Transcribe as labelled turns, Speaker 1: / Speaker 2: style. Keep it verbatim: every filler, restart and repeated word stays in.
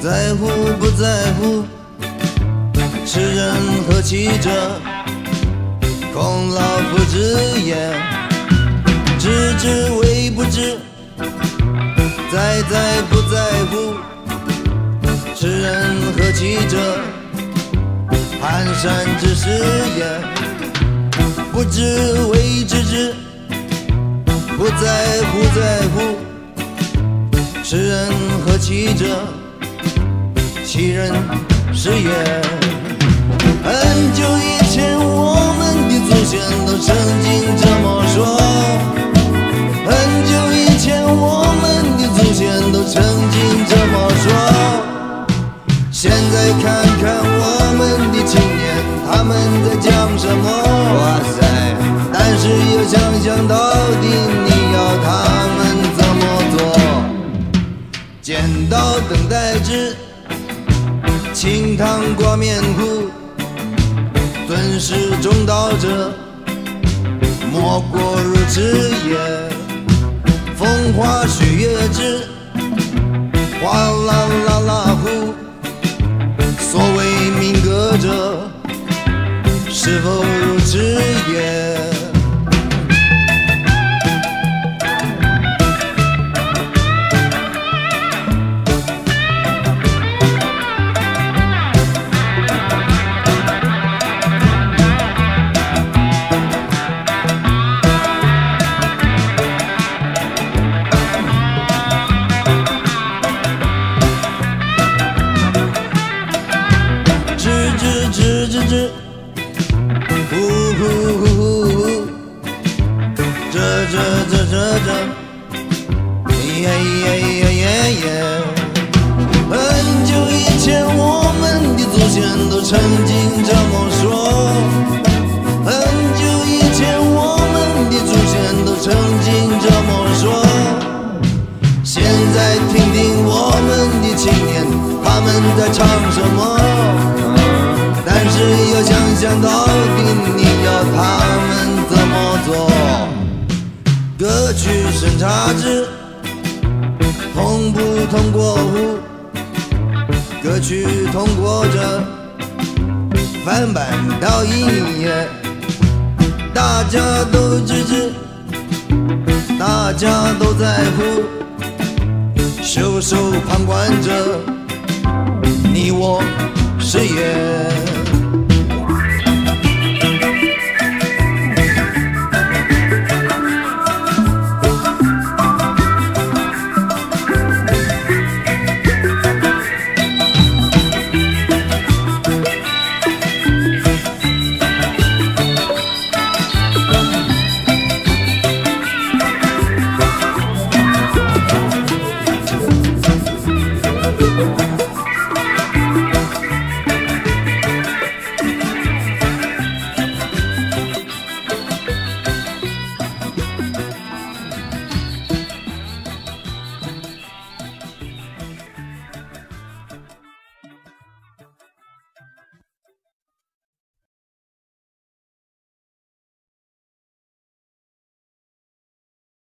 Speaker 1: 在乎不在乎，吃人何其者，孔老夫子言，知之为不知，在在不在乎，吃人何其者，蹒跚之事也，不知为知之，不在乎在乎，吃人何其者，其人是也。很久以前我们的祖先都曾经这么说，很久以前我们的祖先都曾经这么说，现在看看我们的青年，他们在讲什么？哇塞！但是又想想到底你要他们怎么做？剪刀等待之，清汤挂面糊，尊师重道者，莫过如此也。风花雪月之，哗啦啦啦呼，所谓民歌者，是否如此也？吱吱吱，呼呼呼呼呼，这这这这这，耶耶耶耶耶。很久以前我们的祖先都曾经这么说，很久以前我们的祖先都曾经这么说。现在听听我们的青年，他们在唱什么？但是要想想到底你要他们怎么做？歌曲审查制通不通过乎？歌曲通过着，翻版到一页，大家都支持，大家都在乎，袖手旁观着，你我是也。